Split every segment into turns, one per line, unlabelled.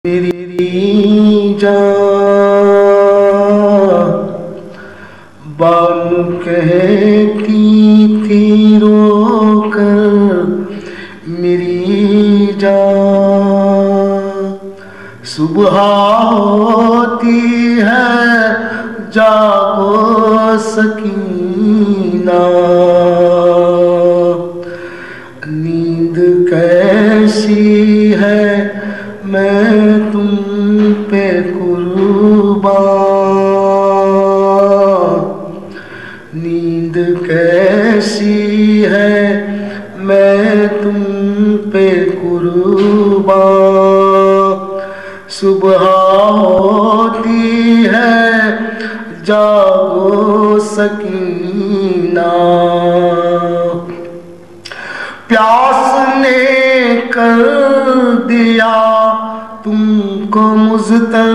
मेरी जान बानू कहती थी रोकर, मेरी जान सुबह होती है जागो सकीना, नींद कैसी है मैं तुम पे कुर्बान, नींद कैसी है मैं तुम पे कुर्बान, सुबह होती है जागो सकीना, प्यास ने कर दिया तुमको मुज़तर,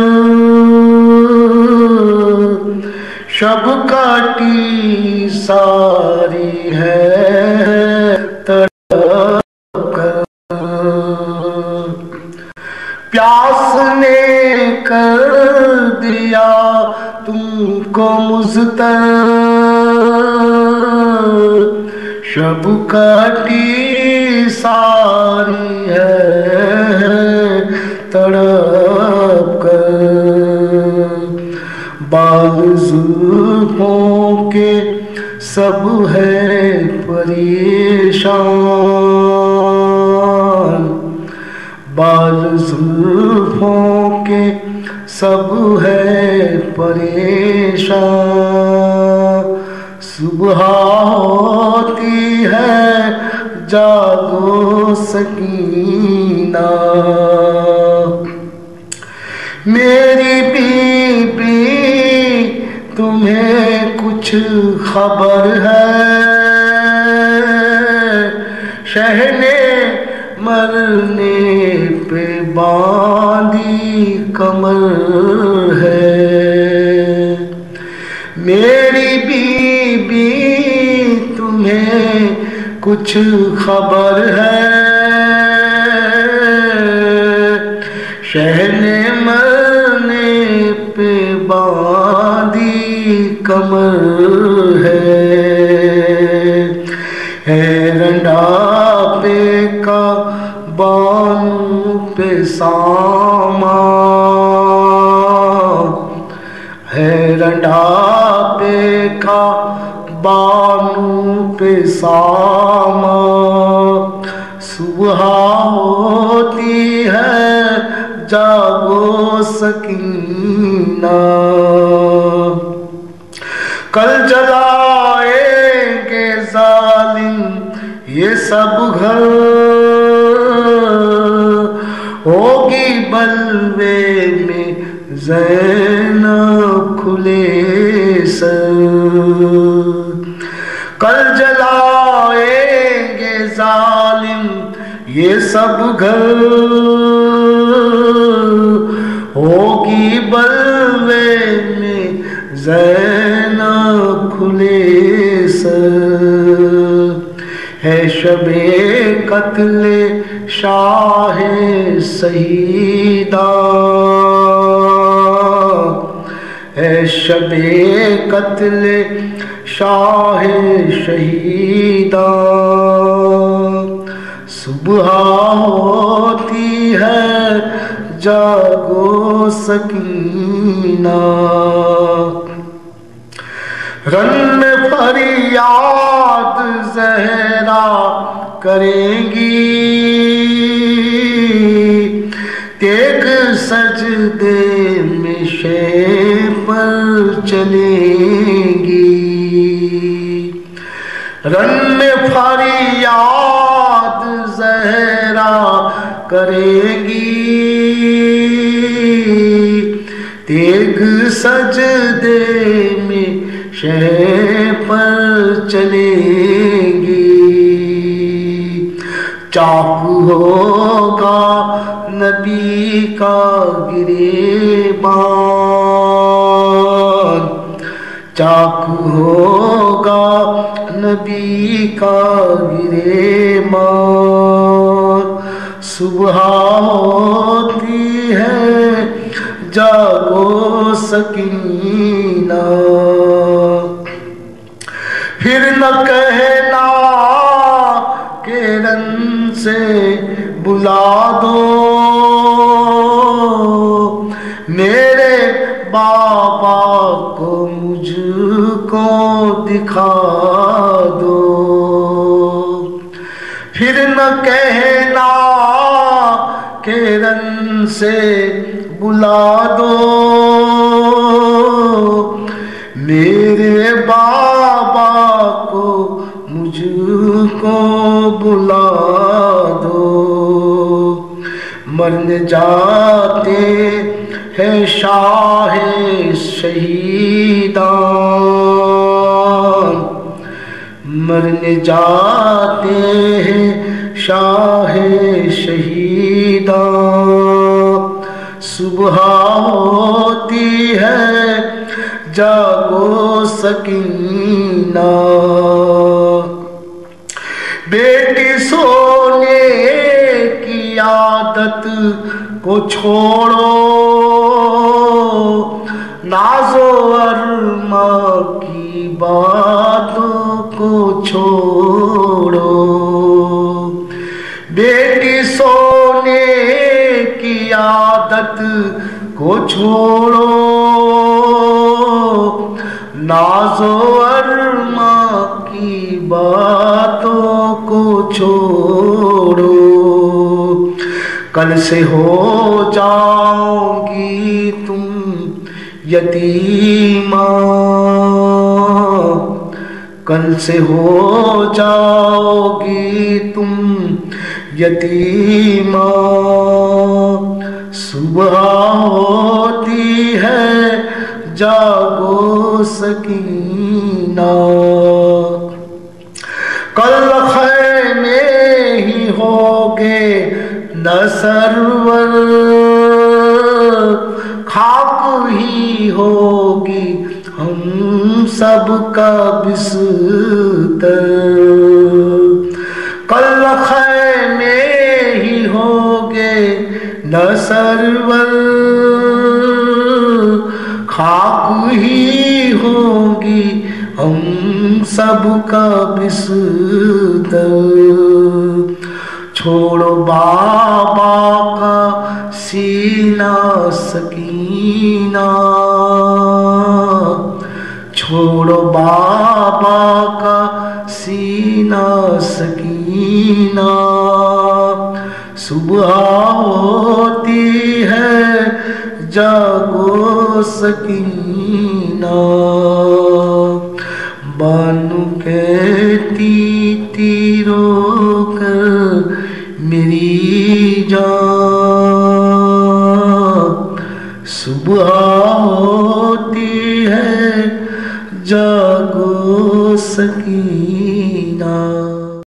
शब काटी सारी है तड़प कर, प्यास ने कर दिया तुमको मुज़तर, शब काटी सारी है तड़प कर, बाल जुल्फों के सब है परेशान, बाल जुल्फों के सब है परेशान, सुबह होती है जागो सकीना, मेरी बीबी तुम्हें कुछ खबर है, शहने मरने पे बांधी कमर है, मेरी बीबी तुम्हें कुछ खबर है, शहने मरने पे बांधी कमर है रंडापे का बानू पे सामा, है रंडापे का बानू पे सामा, सुबह होती है जागो सकीना, कल जलाएंगे जालिम ये सब घर, होगी बलवे में ज़ैनब खुले सर, कल जलाएंगे जालिम ये सब घर, होगी बलवे में ज़ैनब खुले सर, है शबे कत्ले शाहे शहीदा, है शबे कत्ले शाहे शहीदा, सुबह होती है जागो सकीना, रन फरियाद ज़हरा करेंगी, तेग सजदे में शे पर चलेंगी, रन फरियाद ज़हरा करेंगी, तेग सजदे में शह पर चलेंगी, चाकू होगा नबी का गिरेबान, चाकू होगा नबी का गिरेबान, सुबह होती है जागो सकीना। फिर न कहना के रन से बुला दो, मेरे बाबा को मुझको दिखा दो। फिर न कहना के रन से बुला दो, मेरे बाबा को मुझको बुला दो। मरने जाते हैं शाहे शहीदान, मरने जाते हैं शाहे शहीदान। सुबह होती है जागो सकीना। बेटी सोने की आदत को छोड़ो, नाज़ो अरमा की बातों को छोड़ो। बेटी सोने की आदत को छोड़ो, नाज़ो अरमा की बातों को छोड़ो। कल से हो जाओगी तुम यतीमा, कल से हो जाओगी तुम यतीमा। सुबह होती है जागो सकीना। कल खैमे ही होगे न सरवर, खाक ही होगी हम सब का बिस्तर। कल खैमे ही होगे न सरवर, खाक ही होगी हम सब का बिस्तर। छोड़ो बाबा का सीना सकीना, छोड़ो बाबा का सीना सकीना। सुबह होती है जागो सकीना। बानु कहती तीरों कर मेरी जान, सुबह होती है जागो सकीना।